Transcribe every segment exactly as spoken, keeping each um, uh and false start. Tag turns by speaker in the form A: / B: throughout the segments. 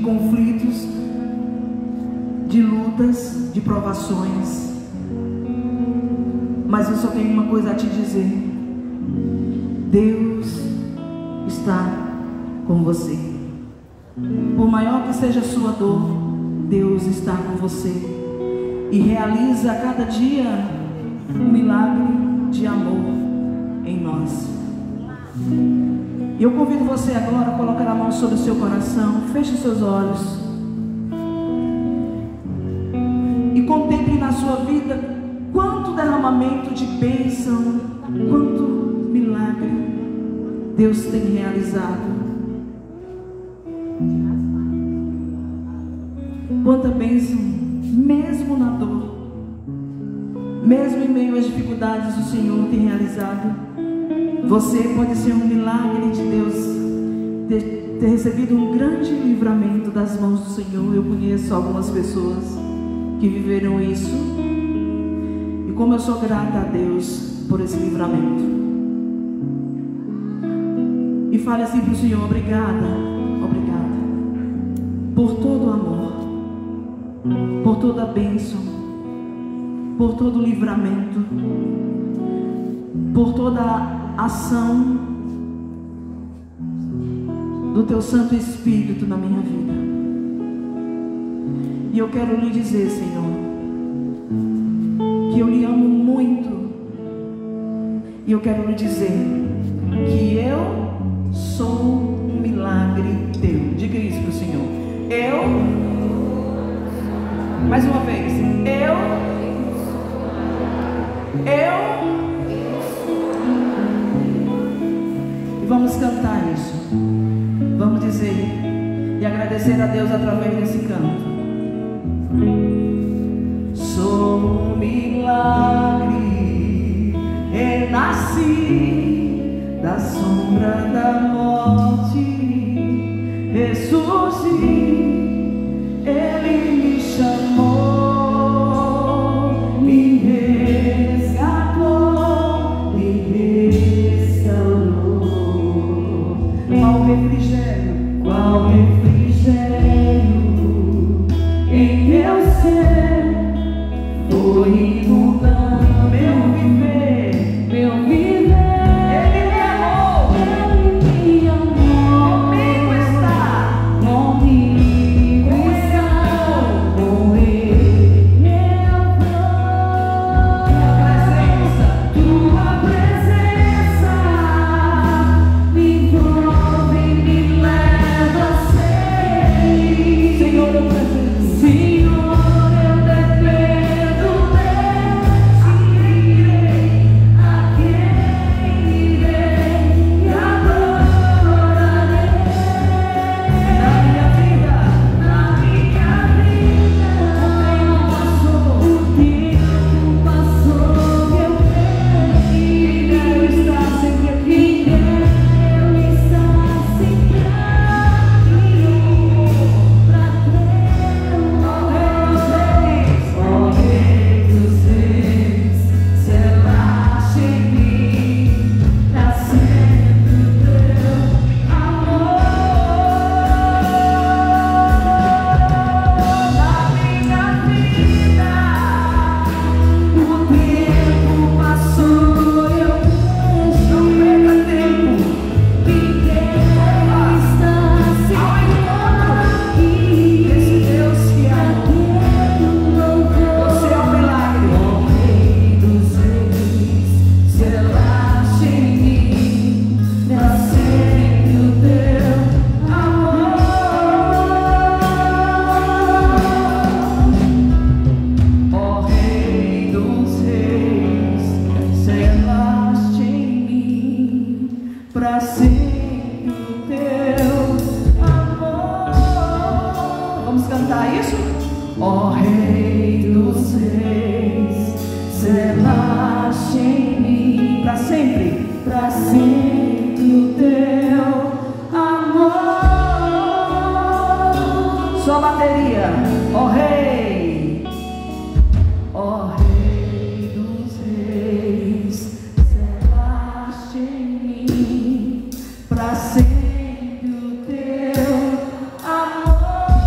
A: conflitos, de lutas, de provações. Mas eu só tenho uma coisa a te dizer: Deus está com você. Por maior que seja a sua dor, Deus está com você e realiza a cada dia um milagre de amor em nós. E eu convido você agora a colocar a mão sobre o seu coração, feche os seus olhos e contemple na sua vida quanto derramamento de bênção, quanto milagre Deus tem realizado. Quanta bênção, mesmo na dor, mesmo em meio às dificuldades, o Senhor tem realizado. Você pode ser um milagre de Deus, ter, ter recebido um grande livramento das mãos do Senhor. Eu conheço algumas pessoas que viveram isso, e como eu sou grata a Deus por esse livramento. E fale assim para o Senhor: obrigada, obrigada por todo o amor, por toda a bênção, por todo o livramento, por toda a ação do Teu Santo Espírito na minha vida. E eu quero lhe dizer, Senhor, que eu lhe amo muito. E eu quero lhe dizer que eu sou um milagre Teu. Diga isso para o Senhor. Eu, mais uma vez, eu, eu, e vamos cantar isso, vamos dizer e agradecer a Deus através desse canto. Sou um milagre, renasci da sombra da morte, ressurgi. Ele me chamou, me resgatou, me restaurou. Qual refrigério, qual refrigério em meu ser foi inundando meu viver, meu viver. Ele me amou, ele me amou. Comigo está, comigo está, com ele eu vou. Tua presença, tua presença me envolve, me leva a ser. Senhor, eu preciso. Senhor, eu dependo de Ti. A quem irei e adorarei. Na minha vida, na minha vida, o tempo passou, o tempo passou, eu creio que quero estar sempre aqui, quero estar sempre aqui pra ter. Ó Rei dos Reis, selaste em mim pra sempre o Teu amor. Na minha vida, o tempo passou, eu não perca tempo, que quero estar sempre aqui. Esse Deus que amou, você é um milagre. Ó Rei dos Reis, selaste em mim pra sempre o Teu amor. Ó Rei dos Reis, selaste em mim pra sempre o Teu amor. Vamos cantar isso? Ó Rei dos Reis, selaste em mim pra sempre, pra sempre o Teu amor. Só bateria. Ó Rei, ó Rei dos Reis, selaste em mim pra sempre o Teu amor.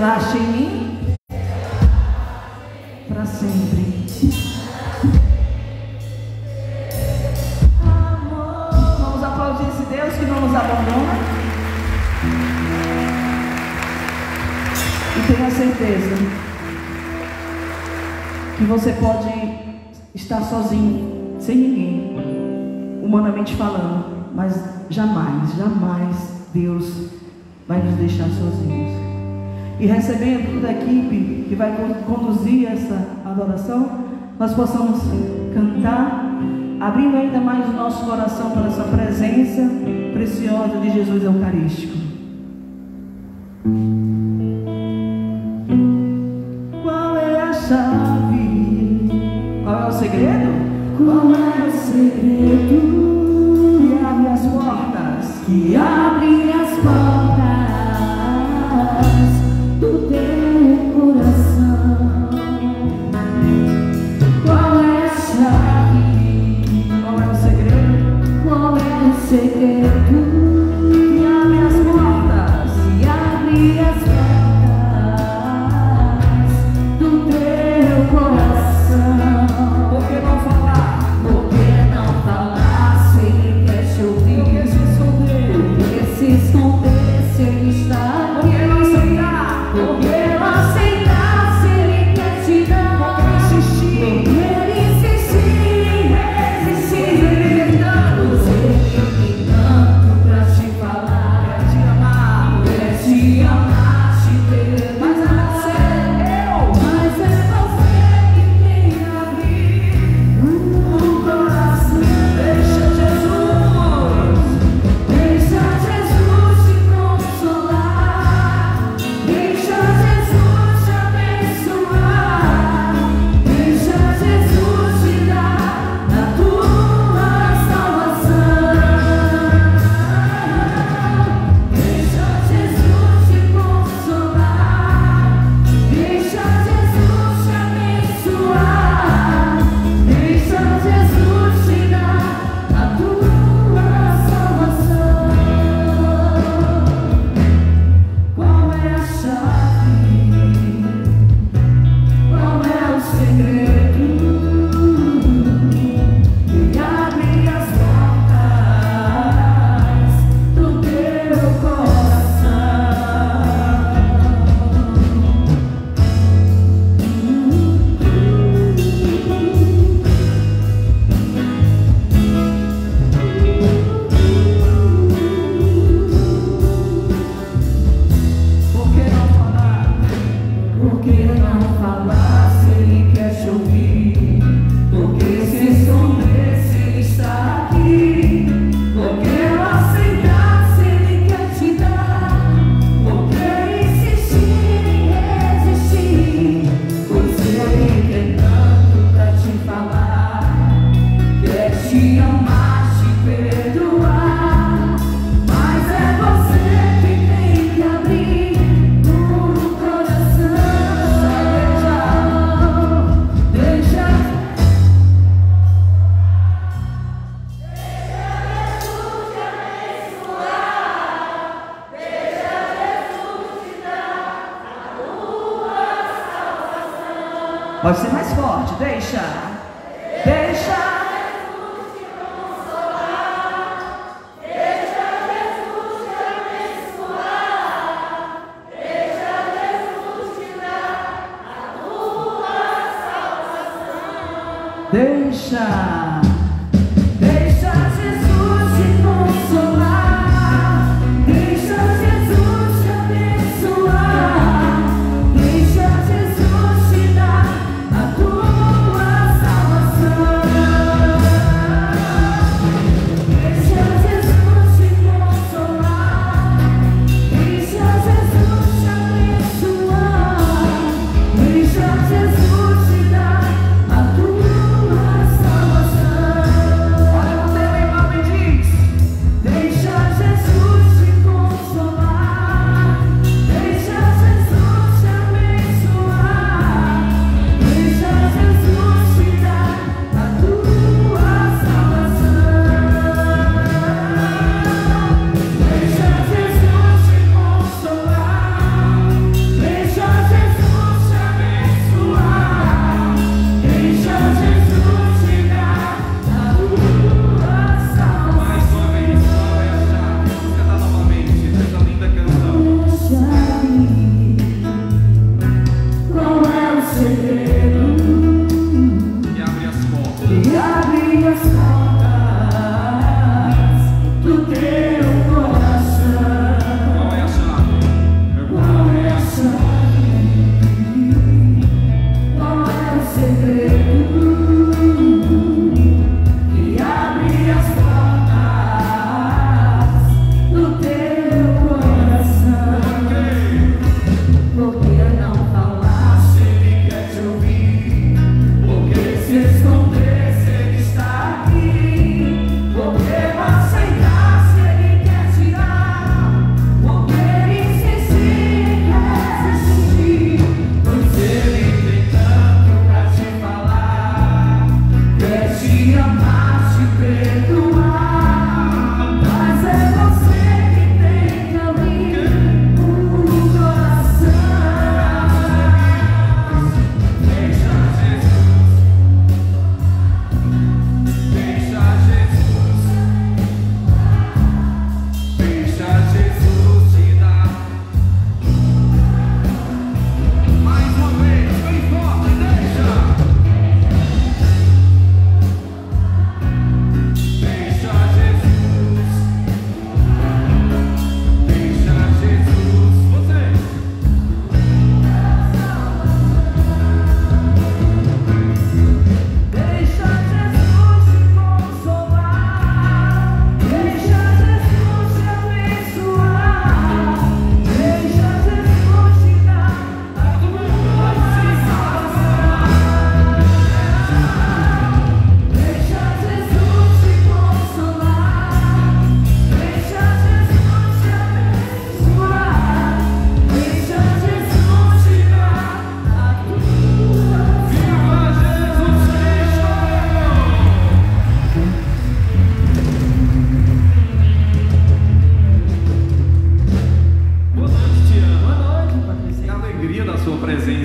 A: selaste em mim para sempre. Amor. Vamos aplaudir esse Deus que não nos abandona. E tenha certeza que você pode estar sozinho, sem ninguém, humanamente falando, mas jamais, jamais Deus vai nos deixar sozinhos. E recebendo da equipe que vai conduzir essa adoração, nós possamos cantar, abrindo ainda mais o nosso coração para essa presença preciosa de Jesus Eucarístico. Qual é a chave? Qual é o segredo? Qual é o segredo? Que abre as portas, que abre as portas do teu coração. Qual é a chave? Qual é o segredo? Qual é o segredo? Que abre as portas, que abre as portas do teu coração. Por que não falar? Por que não falar se ele quer te ouvir? Por que se esconder? Por que se esconder se ele está? Por que não aceitar? Por que não aceitar se ele quer te dar? Por que insistir? Por que insistir? Resistir? Ele tem tanto pra te falar, quer te amar, quer te amar, te ter. Mas é você, eu, mas é você que tem que abrir o coração. Deixa Jesus, deixa Jesus te consolar, deixa Jesus te abençoar, deixa Jesus te dar a tua salvação. Deixa Jesus te consolar, deixa Jesus te abençoar, deixa Jesus te dar a tua salvação. Qual é a chave? Qual é o segredo? Que abre as portas do teu coração. Por que não falar? Por que não falar se ele quer te ouvir? Por que se esconder se ele está aqui? Por que não aceitar se ele quer te dar? Por que insistir em resistir? Pois ele tem tanto pra te falar, quer te amar, te perdoar. Mas é você que tem que abrir o coração. Deixa, pode ser mais forte, deixa, deixa. Deixa, deixa Jesus te consolar, deixa Jesus te abençoar, deixa Jesus te dar a tua salvação. Deixa Jesus te consolar, deixa Jesus te abençoar, deixa Jesus te dar a tua salvação.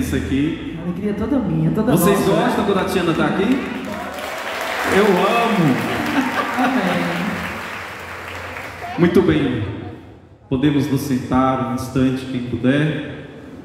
B: presença aqui.
A: A alegria é toda minha, toda
B: Vocês
A: nossa,
B: gostam
A: né?
B: quando a Tiana está aqui? Eu amo.
A: Amém.
B: Muito bem. Podemos nos sentar um instante, quem puder.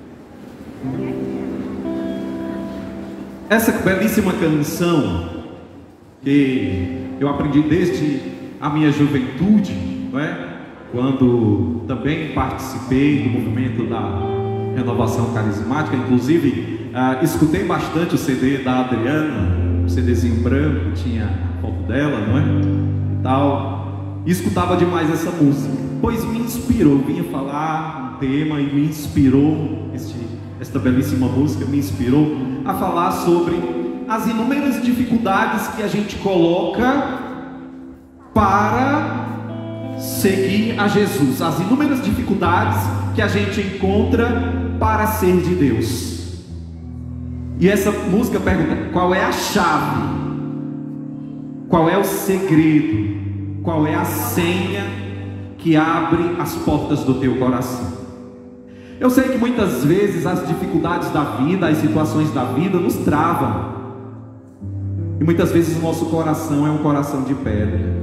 B: Essa belíssima canção que eu aprendi desde a minha juventude, não é? Quando também participei do movimento da renovação carismática, inclusive uh, escutei bastante o C D da Adriana, um CDzinho branco, tinha a foto dela, não é? E tal. E escutava demais essa música, pois me inspirou, vinha falar um tema e me inspirou, este, esta belíssima música me inspirou a falar sobre as inúmeras dificuldades que a gente coloca para seguir a Jesus, as inúmeras dificuldades que a gente encontra para ser de Deus. E essa música pergunta: qual é a chave? Qual é o segredo? Qual é a senha que abre as portas do teu coração? Eu sei que muitas vezes as dificuldades da vida, as situações da vida nos travam. E muitas vezes o nosso coração é um coração de pedra.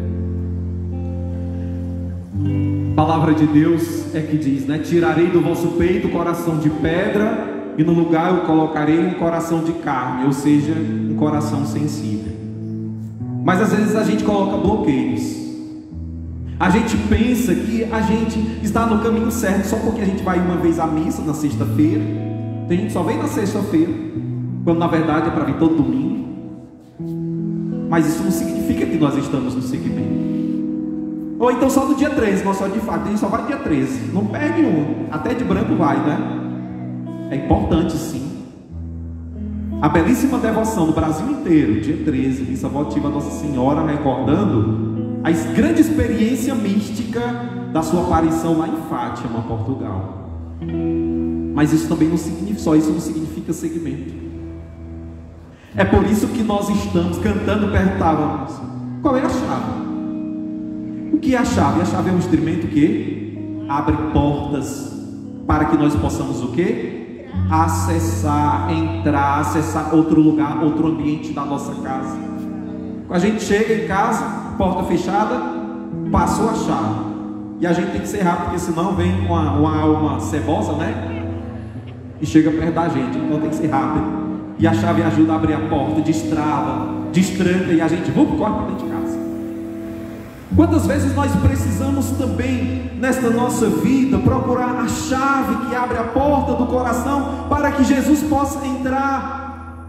B: A palavra de Deus é que diz, né? Tirarei do vosso peito o coração de pedra e no lugar eu colocarei um coração de carne, ou seja, um coração sensível. Mas às vezes a gente coloca bloqueios. A gente pensa que a gente está no caminho certo só porque a gente vai uma vez à missa na sexta-feira. Tem gente que só vem na sexta-feira, quando na verdade é para vir todo domingo. Mas isso não significa que nós estamos no segmento. Ou então só no dia treze, nós só de fato, a gente só vai no dia treze. Não perde um, até de branco vai, né? É importante sim. A belíssima devoção do Brasil inteiro, dia treze, missa votiva Nossa Senhora, recordando a grande experiência mística da sua aparição lá em Fátima, Portugal. Mas isso também não significa, só isso não significa segmento. É por isso que nós estamos cantando, perguntávamos: qual é a chave? O que é a chave? A chave é um instrumento que abre portas para que nós possamos o quê? Acessar, entrar, acessar outro lugar, outro ambiente da nossa casa. Quando a gente chega em casa, porta fechada, passou a chave. E a gente tem que ser rápido, porque senão vem uma, uma alma cebosa, né? E chega perto da gente, então tem que ser rápido. E a chave ajuda a abrir a porta, destrava, destranca e a gente vum, corre para dentro de casa. Quantas vezes nós precisamos também, nesta nossa vida, procurar a chave que abre a porta do coração para que Jesus possa entrar.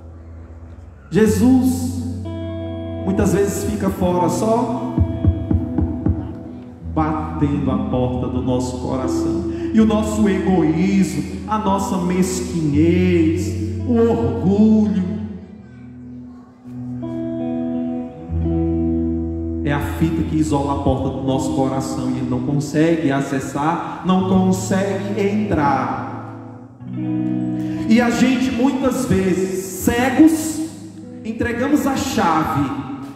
B: Jesus muitas vezes fica fora só, batendo a porta do nosso coração. E o nosso egoísmo, a nossa mesquinhez, o orgulho, é a fita que isola a porta do nosso coração, e ele não consegue acessar, não consegue entrar. E a gente muitas vezes, cegos, entregamos a chave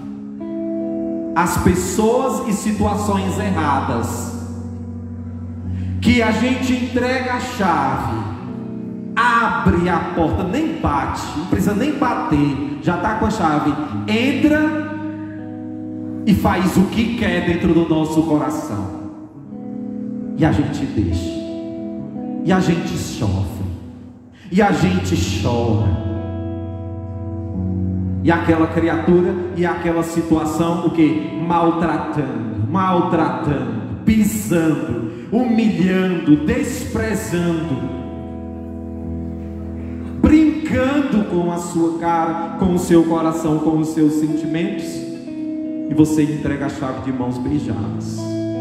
B: às pessoas e situações erradas. Que a gente entrega a chave, abre a porta, nem bate, não precisa nem bater, já está com a chave, entra e faz o que quer dentro do nosso coração. E a gente deixa, e a gente sofre, e a gente chora. E aquela criatura e aquela situação, o que? Maltratando, maltratando, pisando, humilhando, desprezando, brincando com a sua cara, com o seu coração, com os seus sentimentos, e você entrega a chave de mãos beijadas.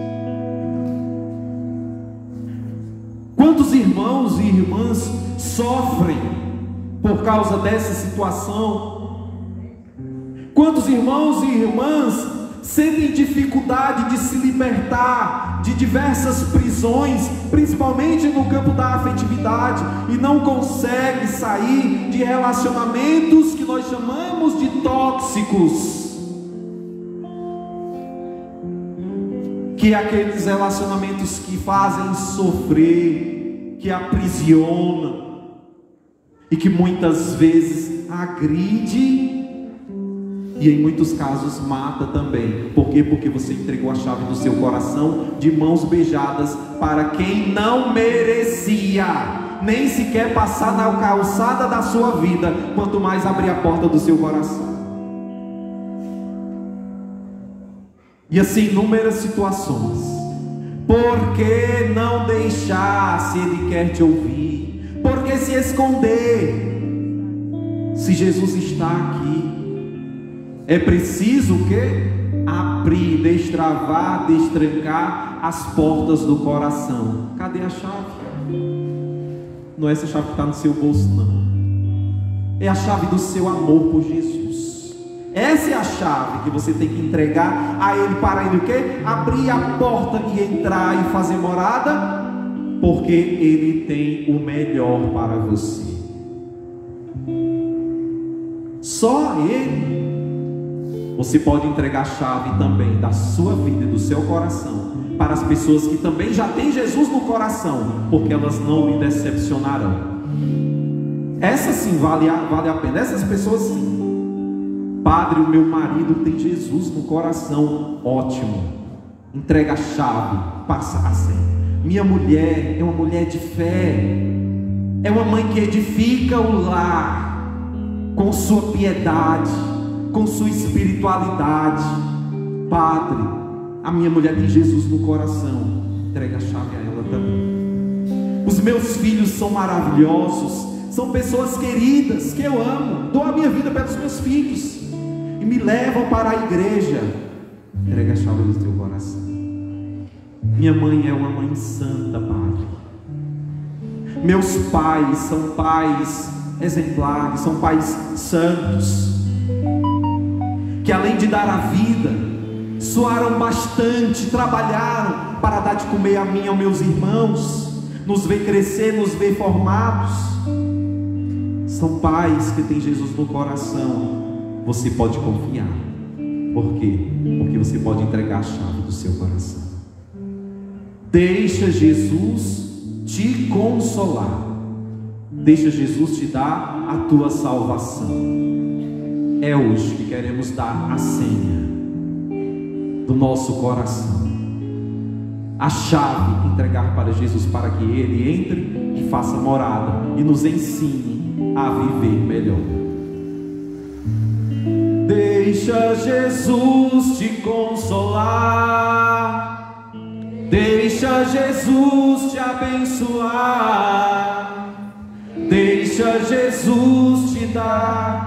B: Quantos irmãos e irmãs sofrem por causa dessa situação? Quantos irmãos e irmãs sentem dificuldade de se libertar de diversas prisões, principalmente no campo da afetividade, e não conseguem sair de relacionamentos que nós chamamos de tóxicos, que é aqueles relacionamentos que fazem sofrer, que aprisionam, e que muitas vezes agride e em muitos casos mata também. Por quê? Porque você entregou a chave do seu coração de mãos beijadas para quem não merecia nem sequer passar na calçada da sua vida, quanto mais abrir a porta do seu coração. E assim, inúmeras situações. Por que não deixar se Ele quer te ouvir? Por que se esconder se Jesus está aqui? É preciso o quê? Abrir, destravar, destrancar as portas do coração. Cadê a chave? Não é essa chave que está no seu bolso, não. É a chave do seu amor por Jesus. Essa é a chave que você tem que entregar a Ele, para Ele o quê? Abrir a porta e entrar e fazer morada, porque Ele tem o melhor para você. Só Ele. Você pode entregar a chave também da sua vida e do seu coração para as pessoas que também já têm Jesus no coração, porque elas não lhe decepcionarão. Essas sim vale a, vale a pena. Essas pessoas sim. Padre, o meu marido tem Jesus no coração. Ótimo. Entrega a chave, passa a senha. Minha mulher é uma mulher de fé, é uma mãe que edifica o lar com sua piedade, com sua espiritualidade. Padre, a minha mulher tem Jesus no coração. Entrega a chave a ela também. Os meus filhos são maravilhosos, são pessoas queridas que eu amo. Dou a minha vida pelos meus filhos e me levam para a igreja. Entrega a chave do teu coração. Minha mãe é uma mãe santa, Padre. Meus pais são pais exemplares, são pais santos, que além de dar a vida, suaram bastante, trabalharam para dar de comer a mim e aos meus irmãos, nos ver crescer, nos ver formados. São pais que têm Jesus no coração. Você pode confiar. Por quê? Porque você pode entregar a chave do seu coração. Deixa Jesus te consolar. Deixa Jesus te dar a tua salvação. É hoje que queremos dar a senha do nosso coração, a chave, entregar para Jesus, para que Ele entre e faça morada e nos ensine a viver melhor. Deixa Jesus te consolar, deixa Jesus te abençoar, deixa Jesus te dar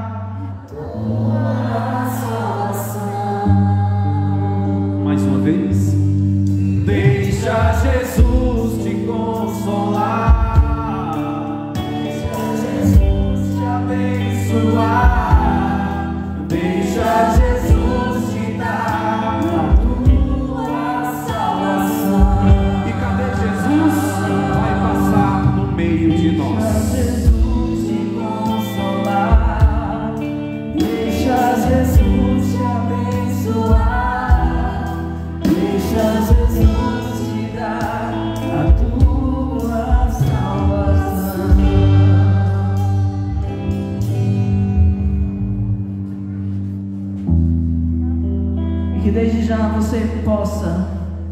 B: mais uma vez. Deixa Jesus te consolar, deixa Jesus te abençoar, deixa Jesus te dar a tua salvação. E cadê Jesus? Vai passar no meio de nós. Jesus te consolar, deixa Jesus te abençoar, deixa Jesus te dar a tua salvação.
A: E que desde já você possa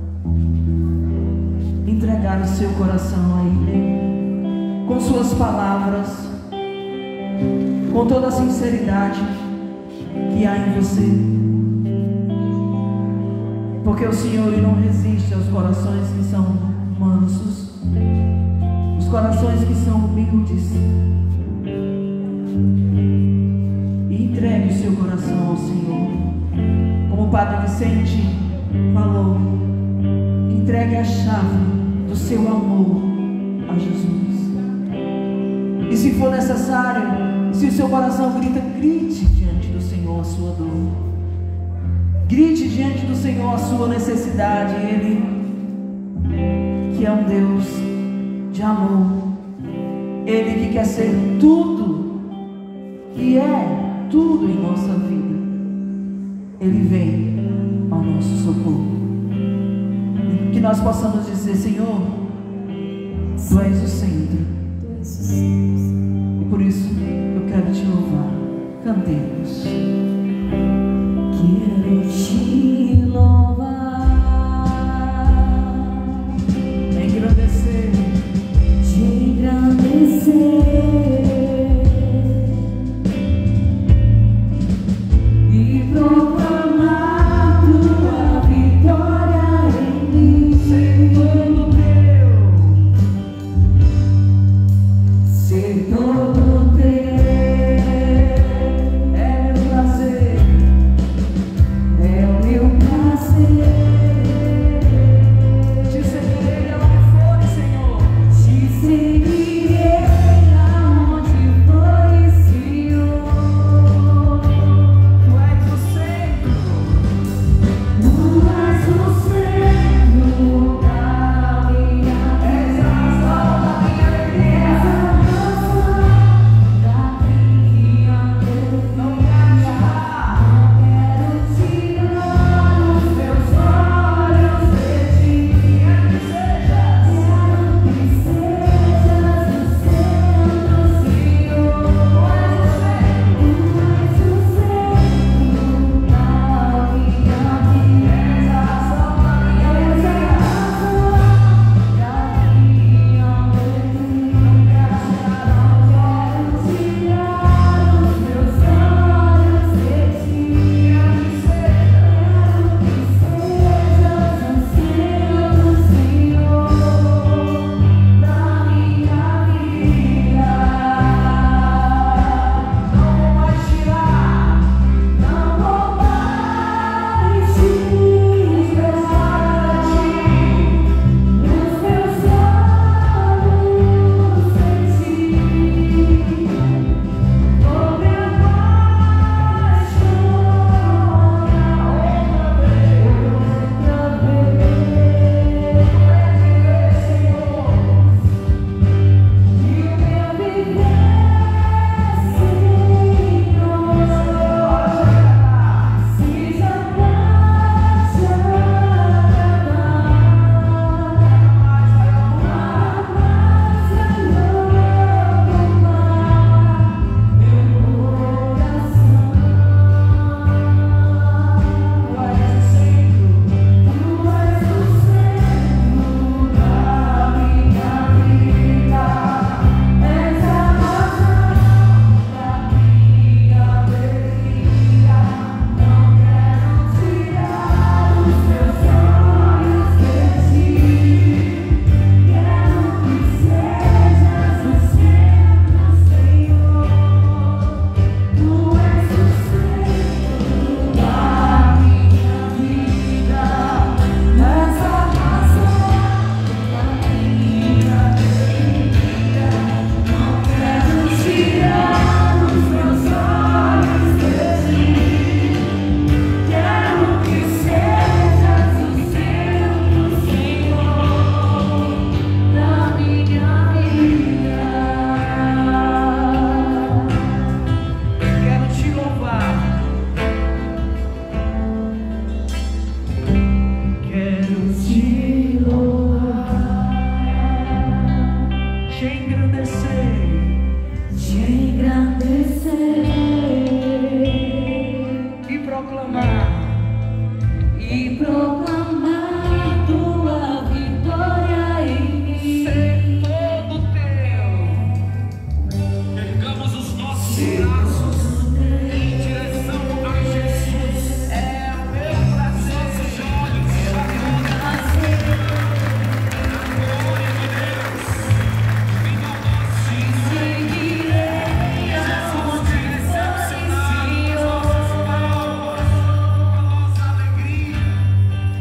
A: entregar o seu coração a Ele, com suas palavras, com toda a sinceridade que há em você, porque o Senhor Ele não resiste aos corações que são mansos, os corações que são humildes. E entregue o seu coração ao Senhor, como o Padre Vicente falou. Entregue a chave do seu amor a Jesus. E se for necessário, se o seu coração grita, grite diante do Senhor a sua dor, grite diante do Senhor a sua necessidade. Ele, que é um Deus de amor, Ele que quer ser tudo, que é tudo em nossa vida, Ele vem ao nosso socorro. Que nós possamos dizer: Senhor, Tu és o centro, e Por isso eu quero te louvar. Cantemos.
C: Quero te louvar,
A: Engrandecer,
C: te engrandecer e proclamar tua vitória em mim.
A: ser todo teu,
C: Ser todo teu
A: é meu prazer.
C: é o meu prazer.
A: Te seguirei aonde fores, Senhor.
C: Te seguirei aonde for, Senhor.
A: Tu és o centro,
C: Tu és o centro da minha
A: és
C: vida,
A: a razão da minha alegria.
C: és a razão da minha alegria.
A: Não quero tirar
C: Quero tirar os meus olhos de ti.
A: quero que sejas.
C: Quero que sejas o centro, Senhor.
A: Tu és o centro,
C: Tu és o centro da minha vida,
A: és a razão da minha
C: és a
A: alegria.
C: razão da minha alegria. Quero tirar os meus olhos de ti.
A: Quero que sejas.
C: Quero que sejas o centro, Senhor, da minha vida.
A: Não vou mais tirar
C: Não vou mais te esperar
A: de ti.
C: nos meus olhos de ti. Vou me apaixonar outra vez. E o meu viver, Senhor, se jamais te agradar, jamais vai ocupar meu coração.
A: Tu és o centro,
C: Tu és o centro da minha vida, és a razão da minha alegria. Não quero tirar os meus olhos de ti. Quero que sejas o centro, Senhor. Tu és o centro da minha vida, és a razão da minha alegria. Não quero tirar os meus olhos de ti. Quero que sejas o centro, Senhor, da minha vida.
A: quero te louvar. Quero
C: Te louvar,
A: te engrandecer,
C: te engrandecer
A: e proclamar
C: e proclamar tua vitória em mim.
A: ser todo teu.
B: Ergamos os nossos braços em direção a Jesus.
A: É o meu prazer.
B: Nossos olhos a glória de Deus. Viva a nós, Jesus.
C: Seguirei aonde for, Senhor.
B: A nossa alegria.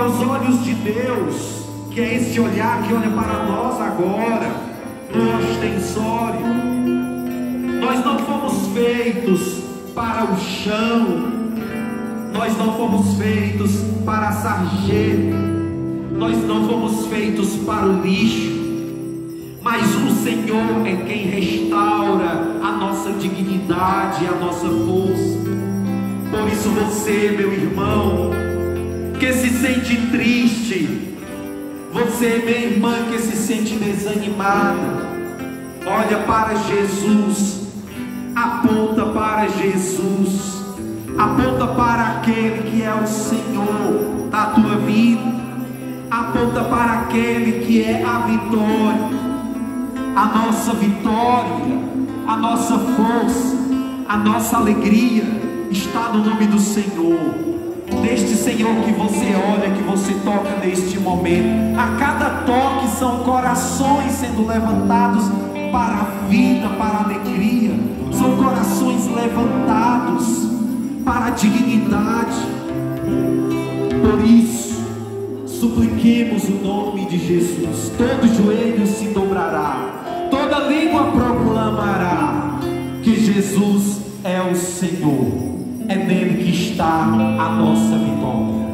B: aos olhos de Deus, que é esse olhar que olha para nós agora, no ostensório, nós não fomos feitos para o chão, nós não fomos feitos para a sarjeta, nós não fomos feitos para o lixo, mas o Senhor é quem restaura a nossa dignidade, a nossa força. Por isso você, meu irmão, que se sente triste, você, minha irmã, que se sente desanimada, olha para Jesus, aponta para Jesus, aponta para aquele que é o Senhor da tua vida, aponta para aquele que é a vitória, a nossa vitória, a nossa força, a nossa alegria está no nome do Senhor, deste Senhor que você olha, que você toca neste momento. A cada toque são corações sendo levantados para a vida, para a alegria, são corações levantados para a dignidade. Por isso, supliquemos o nome de Jesus. Todo joelho se dobrará, toda língua proclamará que Jesus é o Senhor. É nele que está a nossa vitória.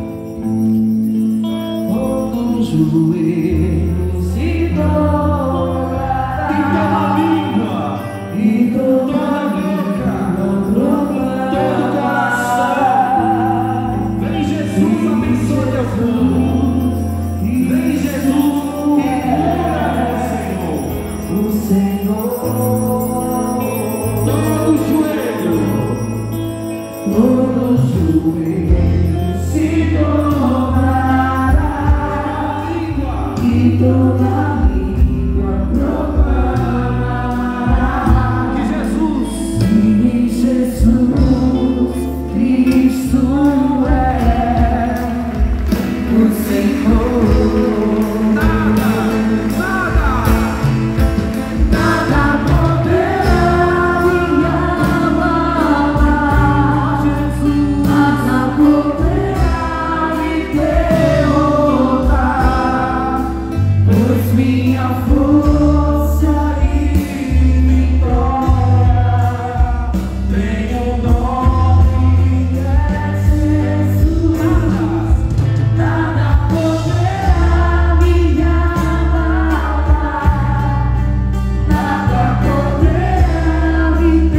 A: Todo joelho se dobrará,
B: E toda língua,
A: e toda língua proclamará.
B: todo coração. Vem Jesus, abençoe teu povo. Vem Jesus, e glória ao Senhor.
A: O Senhor,
B: Todo joelho,
A: todo joelho se dobrará, e toda língua proclamará
B: que Jesus
A: que Jesus Cristo é o Senhor.
B: nada, nada,
A: Nada poderá me abalar, nada poderá me derrotar, pois minha força e vitória tem o nome de Jesus. Nada poderá me abalar, nada poderá me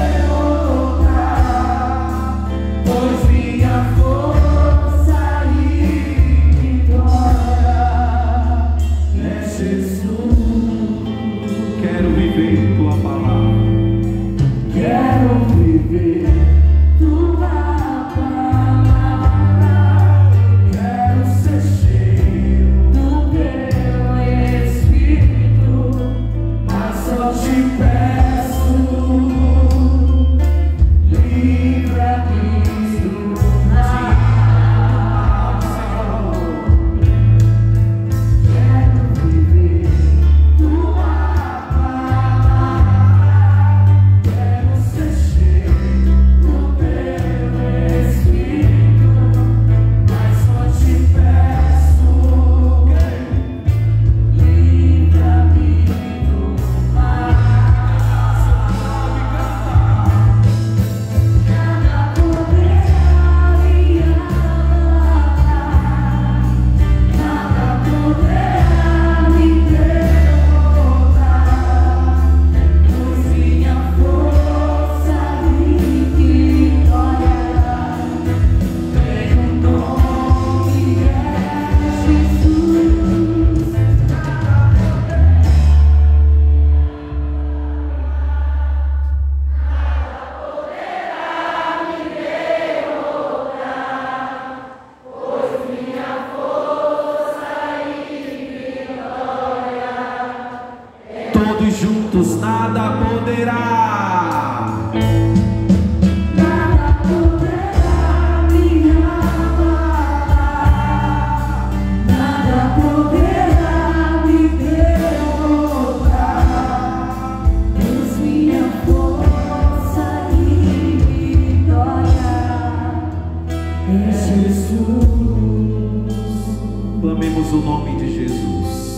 A: derrotar, pois minha força e vitória é Jesus.
B: quero viver tua palavra.
A: Quero viver tua palavra, quero ser cheio do teu Espírito, mas só te peço, livra-me do mal. Quero viver tua palavra, quero ser cheio do teu Espírito, mas só te peço, livra-me do mal. Nada poderá me abalar, nada poderá me derrotar, pois minha força e vitória tem o nome de Jesus.
B: Todos juntos, nada poderá.
A: Nada poderá me abalar, nada poderá me derrotar, pois minha força e vitória é Jesus.
B: bendizemos o nome de Jesus.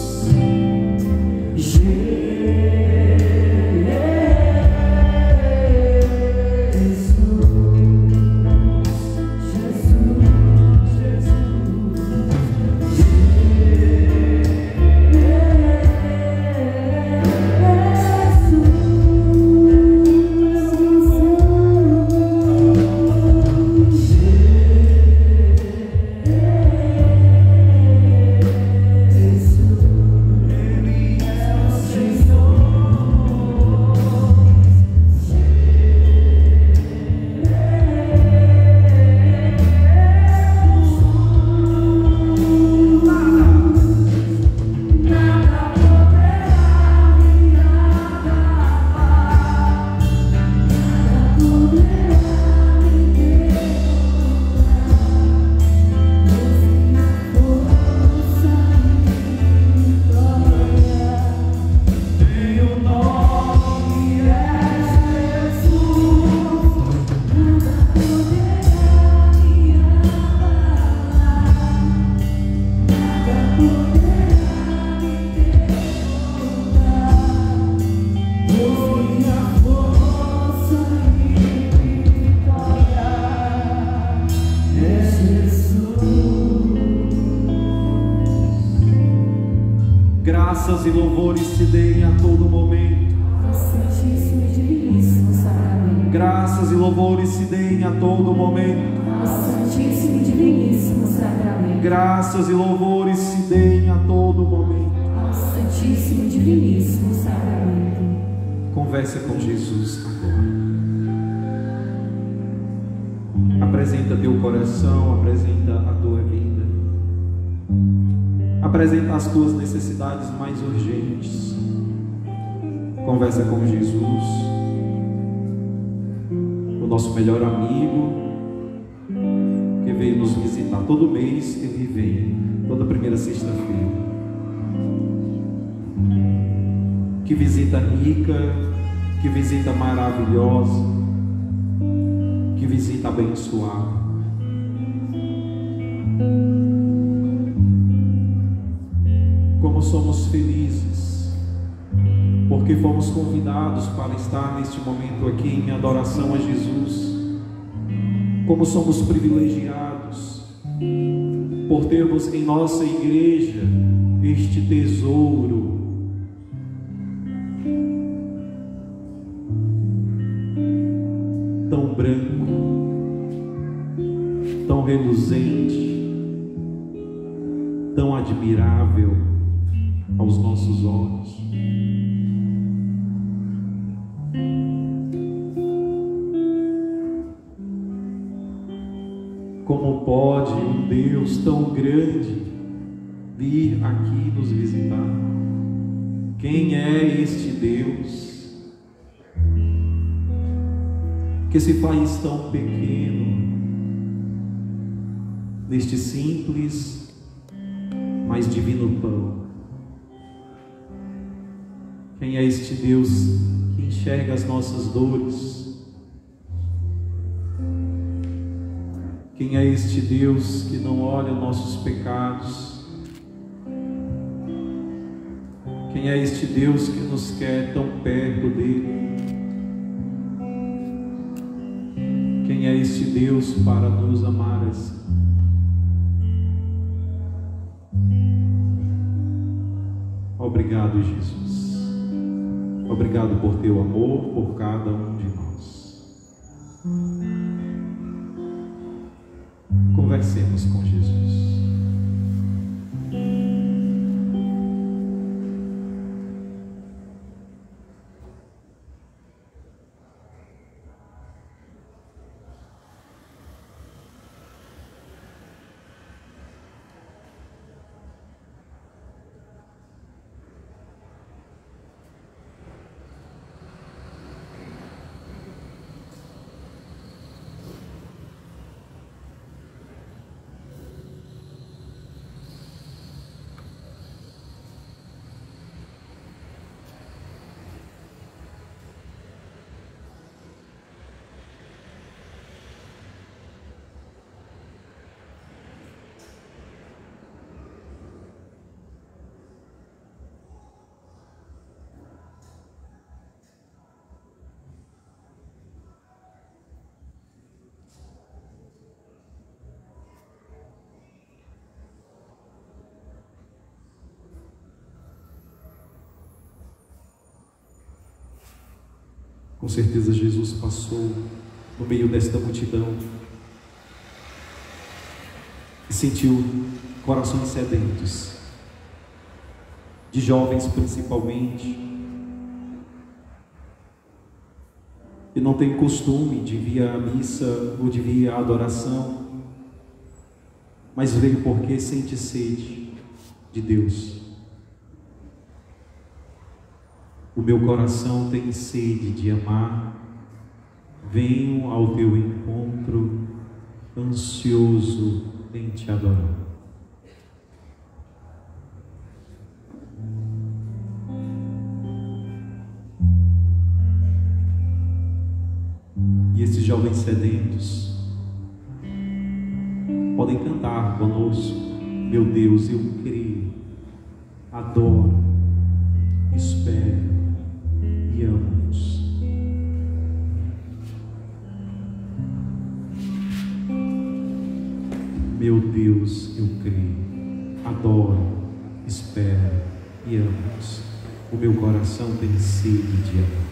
B: Graças e louvores se deem a todo momento.
C: Santíssimo e Diviníssimo Sacramento.
B: Graças e louvores se deem a todo momento.
C: Santíssimo e Diviníssimo Sacramento.
B: Graças e louvores se deem a todo momento.
C: Santíssimo e Diviníssimo Sacramento.
B: Converse com Jesus agora. Apresenta teu coração, apresenta a tua vida. Apresenta as tuas necessidades mais urgentes. Conversa com Jesus, o nosso melhor amigo, que veio nos visitar todo mês. Ele vem toda primeira sexta-feira. Que visita rica, que visita maravilhosa, que visita abençoada. Como somos felizes, porque fomos convidados para estar neste momento aqui em adoração a Jesus. Como somos privilegiados por termos em nossa igreja este tesouro tão branco, tão reluzente, tão admirável aos nossos olhos. Como pode um Deus tão grande vir aqui nos visitar? Quem é este Deus que se faz tão pequeno neste simples, mas divino pão? Quem é este Deus que enxerga as nossas dores? Quem é este Deus que não olha nossos pecados? Quem é este Deus que nos quer tão perto dele? Quem é este Deus para nos amar assim? Obrigado, Jesus. Obrigado por teu amor por cada um de nós. Conversemos com Jesus. Com certeza Jesus passou no meio desta multidão e sentiu corações sedentos, de jovens principalmente, que não tem costume de vir à missa ou de vir à adoração, mas veio porque sente sede de Deus. O meu coração tem sede de amar, venho ao teu encontro, ansioso em te adorar. E esses jovens sedentos podem cantar conosco: meu Deus, eu creio, adoro, espero e amo-vos. Meu Deus, eu creio, adoro, espero e amo-vos. O meu coração tem sede de amar.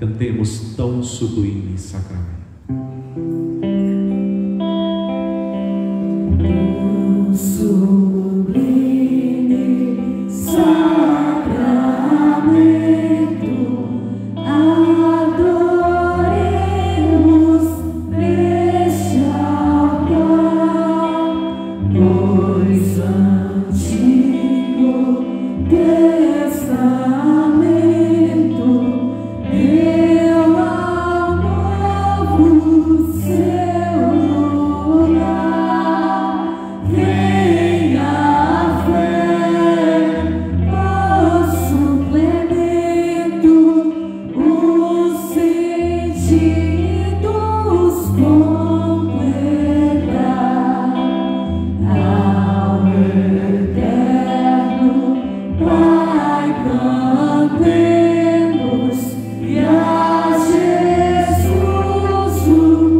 B: Cantemos tão sublime sacramento.
C: Sublime sacramento, adoremos neste altar, pois Antigo Testamento deu ao novo seu lugar. Venha a fé, nosso suplemento, os sentidos completar. Ao eterno Pai cantemos e a Jesus o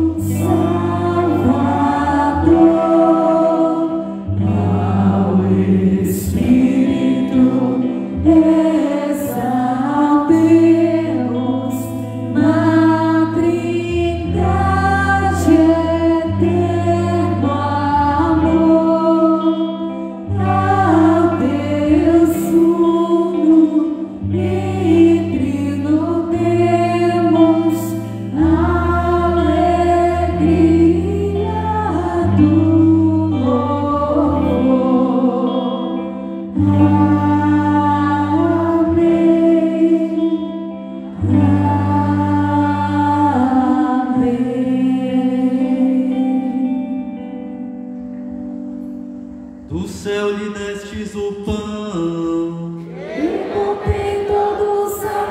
C: Salvador. Ao Espírito exaltemos na Trindade eterno amor. Ao Deus uno e trino demos alegria do louvor.
D: Do céu lhe destes o pão,
C: E contém todo o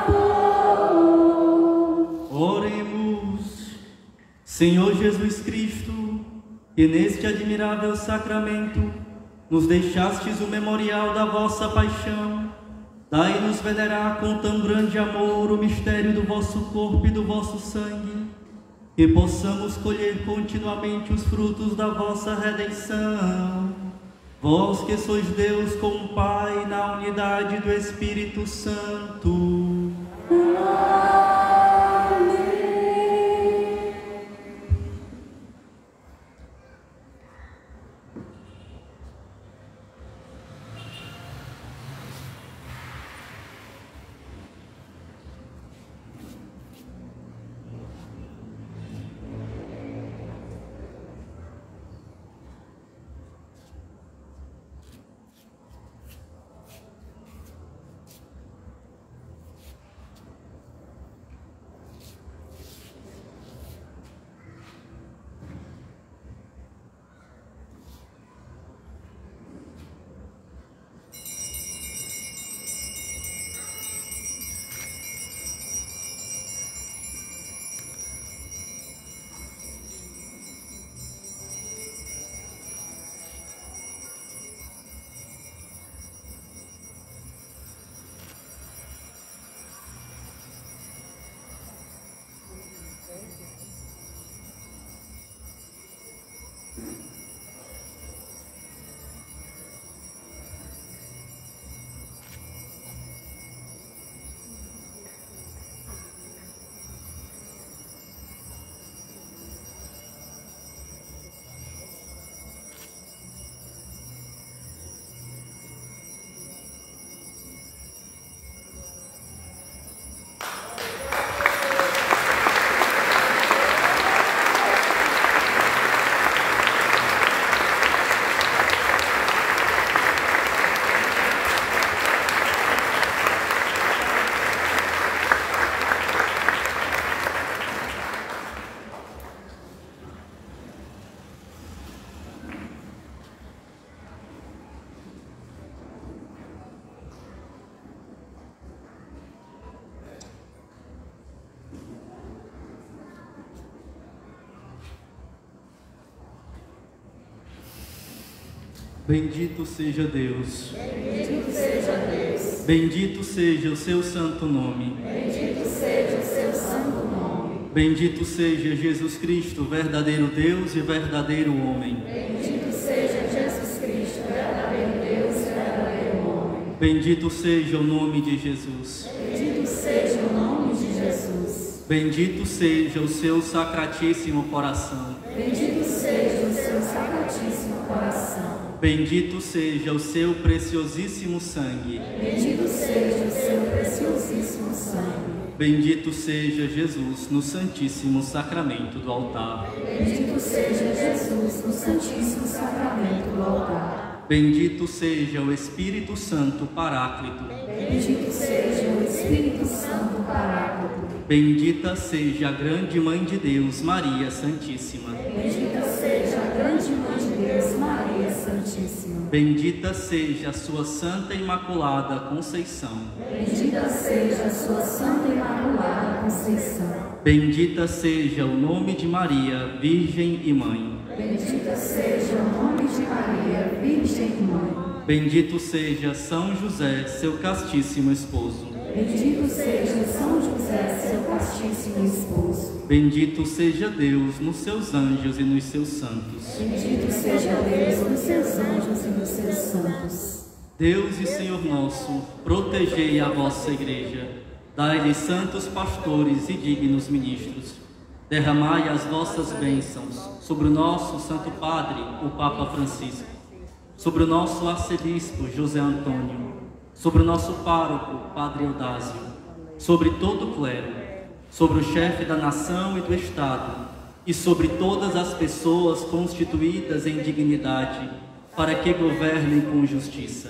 C: sabor.
D: oremos. Senhor Jesus Cristo, que neste admirável sacramento nos deixastes o memorial da vossa paixão, dai-nos venerar com tão grande amor o mistério do vosso corpo e do vosso sangue, que possamos colher continuamente os frutos da vossa redenção. Vós que sois Deus com o Pai na unidade do Espírito Santo. Bendito seja Deus.
C: Bendito seja Deus.
D: Bendito seja o seu santo nome.
C: Bendito seja o seu santo nome.
D: Bendito seja Jesus Cristo, verdadeiro Deus e verdadeiro homem.
C: Bendito seja Jesus Cristo, verdadeiro Deus e verdadeiro homem.
D: Bendito seja o nome de Jesus.
C: Bendito seja o nome de Jesus.
D: Bendito seja o seu sacratíssimo coração.
C: Bendito seja o seu sacratíssimo coração.
D: Bendito seja o seu preciosíssimo sangue.
C: Bendito seja o seu preciosíssimo sangue.
D: Bendito seja Jesus no Santíssimo Sacramento do altar.
C: Bendito seja Jesus no Santíssimo Sacramento do altar.
D: Bendito seja o Espírito Santo Paráclito.
C: Bendito seja o Espírito Santo Paráclito.
D: Bendita seja a grande Mãe de Deus, Maria Santíssima.
C: Bendita seja a grande Mãe de Deus, Maria Santíssima.
D: Bendita seja a sua Santa Imaculada Conceição.
C: Bendita seja a sua Santa Imaculada Conceição.
D: Bendita seja o nome de Maria, Virgem e Mãe.
C: Bendita seja o nome de Maria, Virgem e Mãe.
D: Bendito seja São José, seu castíssimo esposo.
C: Bendito seja São José, seu castíssimo esposo.
D: Bendito seja Deus nos seus anjos e nos seus santos.
C: Bendito seja Deus nos seus anjos e nos seus santos.
D: Deus e Senhor nosso, protegei a vossa igreja, dai-lhe santos pastores e dignos ministros. Derramai as vossas bênçãos sobre o nosso Santo Padre, o Papa Francisco, sobre o nosso arcebispo José Antônio, sobre o nosso pároco, Padre Eudásio, sobre todo o clero, sobre o chefe da nação e do Estado, e sobre todas as pessoas constituídas em dignidade, para que governem com justiça.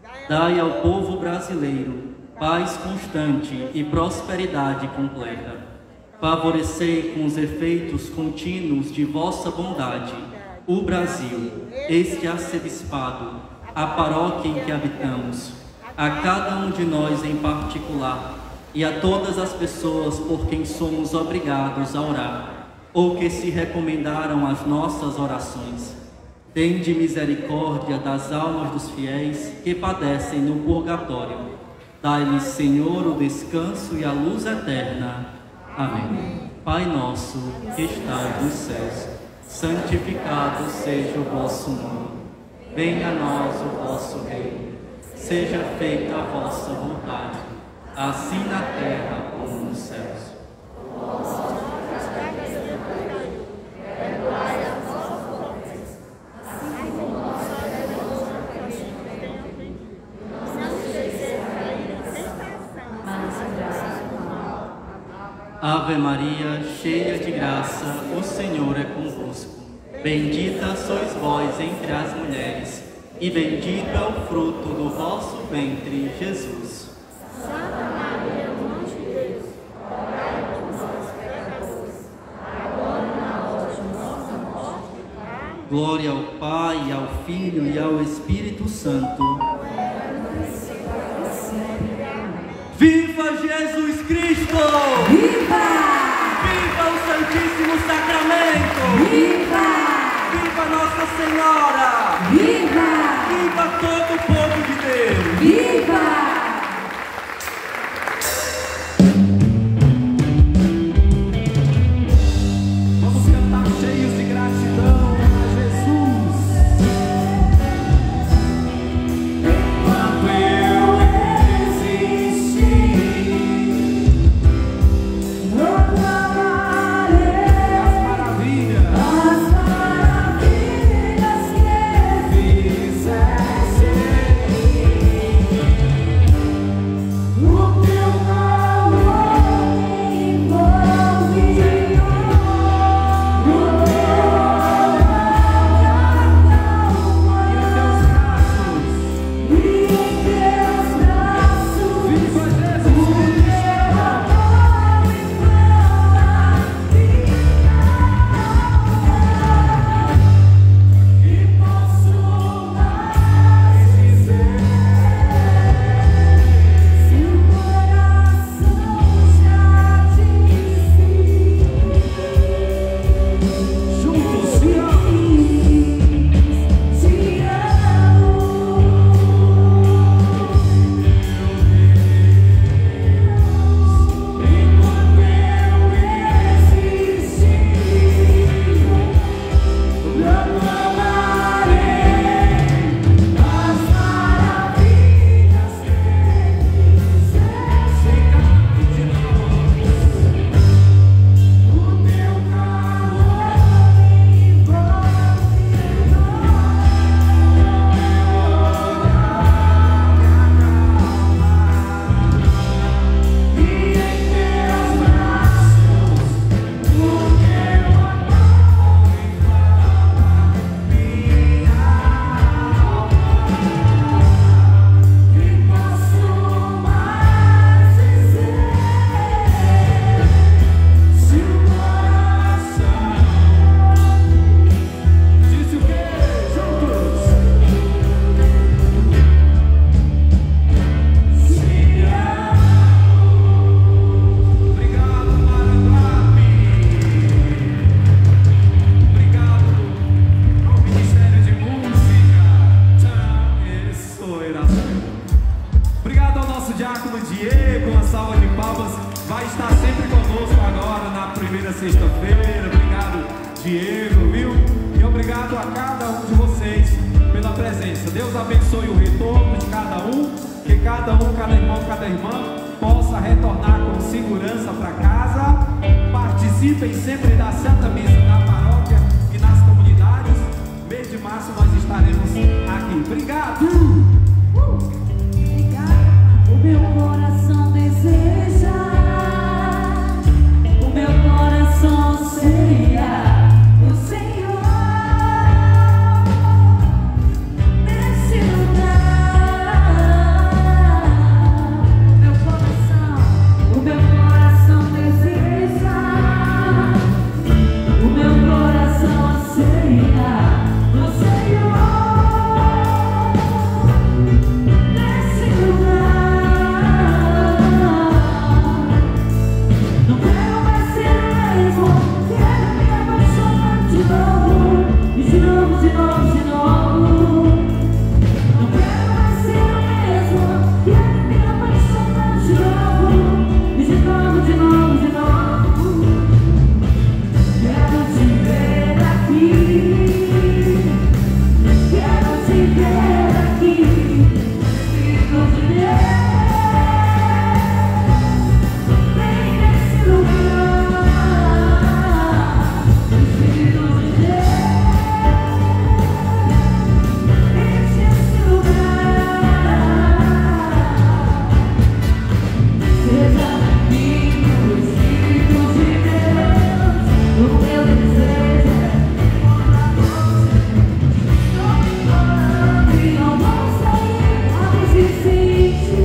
D: Dai ao povo brasileiro paz constante e prosperidade completa. Favorecei com os efeitos contínuos de vossa bondade o Brasil, este arcebispado, a paróquia em que habitamos, a cada um de nós em particular e a todas as pessoas por quem somos obrigados a orar, ou que se recomendaram às nossas orações. Tende misericórdia das almas dos fiéis que padecem no purgatório. Dai-lhes, Senhor, o descanso e a luz eterna. Amém. Pai nosso, que estais nos céus, santificado seja o vosso nome. Venha a nós o vosso reino. Seja feita a vossa vontade, assim na terra como nos céus. Ave Maria, cheia de graça, o Senhor é convosco. Bendita sois vós entre as mulheres, e bendito é o fruto do vosso ventre, Jesus.
C: Santa Maria, Mãe de Deus, rogai por nós, pecadores, agora e na hora de nossa morte.
D: Glória ao Pai, ao Filho e ao Espírito Santo. Viva Jesus Cristo!
C: Viva!
D: Viva o Santíssimo Sacramento!
C: Viva!
D: Viva Nossa Senhora!
C: Viva!
D: Viva todo o povo de Deus!
C: Viva!
B: Vamos cantar cheios de gratidão a Jesus. Enquanto eu
C: As maravilhas que fizeste.
B: primeira sexta-feira. Obrigado, Diego, viu? E obrigado a cada um de vocês pela presença. Deus abençoe o retorno de cada um, que cada um, cada irmão, cada irmã possa retornar com segurança para casa. Participem sempre da Santa Missa na paróquia e nas comunidades. Mês de março nós estaremos aqui. Obrigado!
C: Uh! Obrigada. O meu coração deseja, o meu coração anseia o Senhor nesse lugar. Meu coração, o meu coração deseja, o meu coração anseia o Senhor nesse lugar. Não quero mais ser o mesmo, quero me apaixonar de novo, e de novo, de novo, de novo. Não quero mais ser o mesmo, quero me apaixonar de novo, e de novo, de novo, de novo. Quero te ver aqui, quero te ver aqui, Espírito de Deus, vem nesse lugar. Espírito de Deus, enche esse lugar. Seja bem-vindo, Espírito de Deus. O meu desejo é encontrar você. Estou me implorando e não vou sair onde se sente.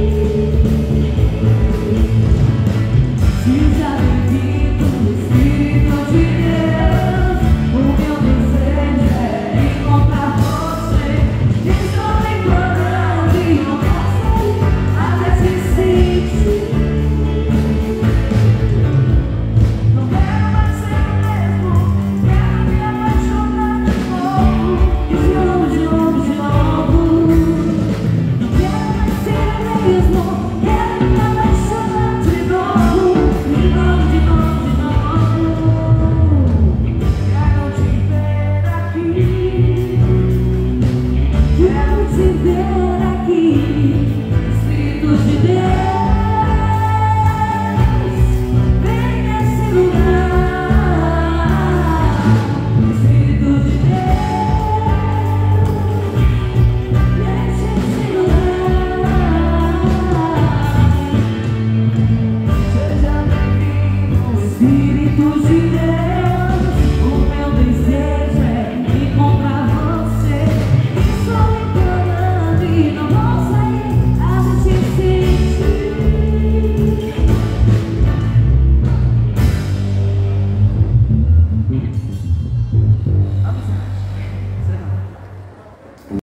C: Seja bem-vindo, Espírito de Deus. O meu desejo é encontrar você. Estou me implorando e não vou sair até se sente. Não quero mais ser o mesmo, quero me apaixonar de novo, e de novo, de novo, de novo. Não quero mais ser o mesmo, quero me apaixonar de novo, de novo, de novo, de novo. Quero te ver aqui, quero te ver aqui, Espírito de Deus, vem nesse lugar. Espírito de Deus, enche esse lugar. Seja bem-vindo, Espírito de